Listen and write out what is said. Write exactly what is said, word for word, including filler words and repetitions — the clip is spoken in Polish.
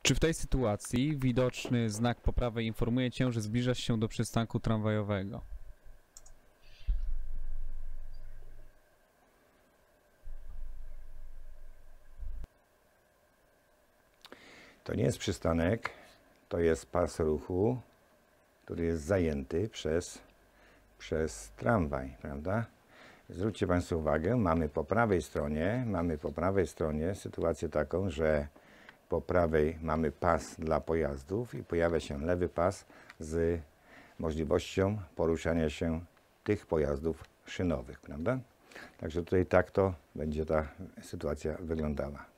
Czy w tej sytuacji widoczny znak po prawej informuje cię, że zbliżasz się do przystanku tramwajowego? To nie jest przystanek, to jest pas ruchu, który jest zajęty przez, przez tramwaj, prawda? Zwróćcie Państwo uwagę, mamy po prawej stronie, mamy po prawej stronie sytuację taką, że po prawej mamy pas dla pojazdów i pojawia się lewy pas z możliwością poruszania się tych pojazdów szynowych, prawda? Także tutaj tak to będzie ta sytuacja wyglądała.